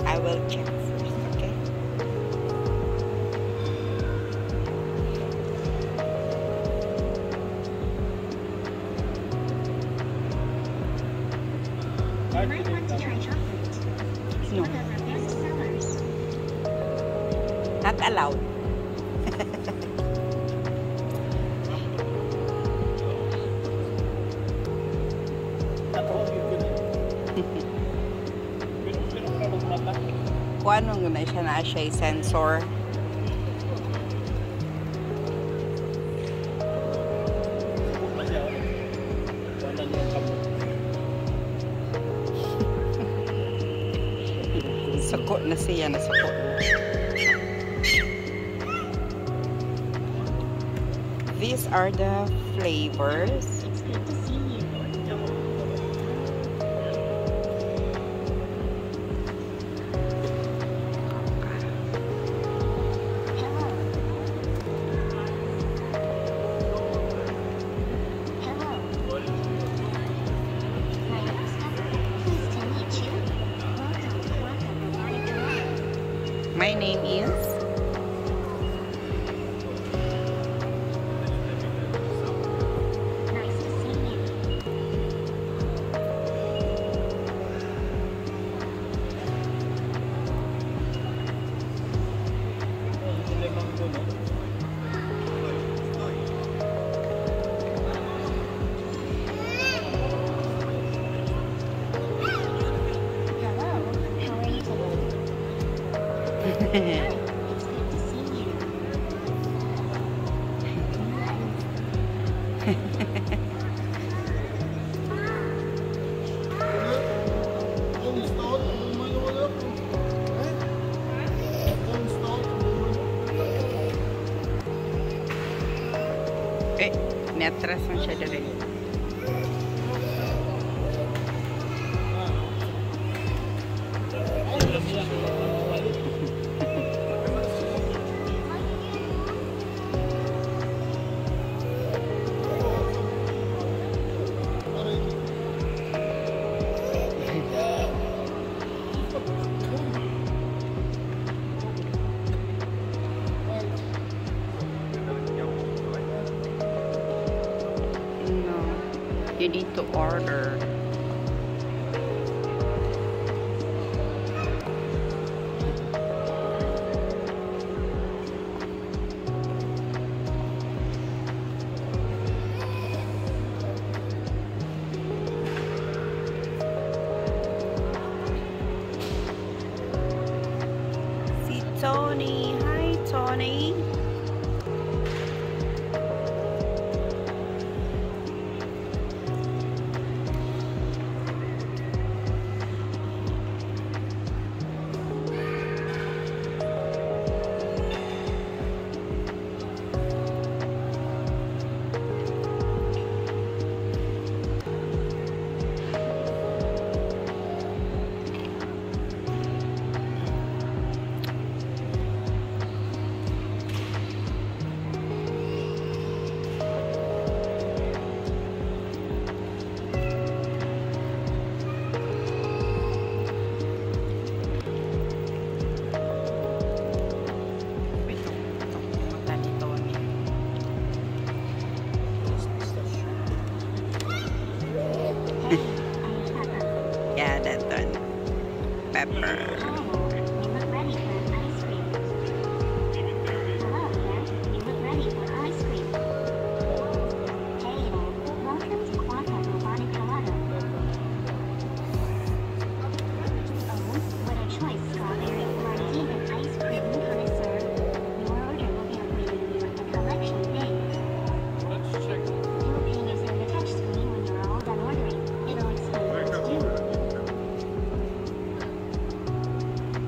I will check first, okay? You might want to try chocolate. It's No. one of our best sellers. Not allowed. Kung ano na siya na siya sensor. Suko na siya na suko. These are the flavors. It's good to see you. Hello. Hello. My name is Quokka. Pleased to meet you. Welcome to Quokka Robotic Garage. My name is Nice to see you. Hello. How are you today? Hi. It's good to see you. eh, niatrasan siya dali. No, you need to order. Si Tony, hi Tony. Yeah, that one. Pepper. Oh, you look ready for an ice cream. Hello there. You look ready for ice cream. Hey there. Welcome to Quokka Robotic Garage. Oh, what a choice, strawberry martini ice cream connoisseur. Your order will be awaiting you at the collection bay. You'll be using the touch screen when you're all done ordering. It'll explain what's due.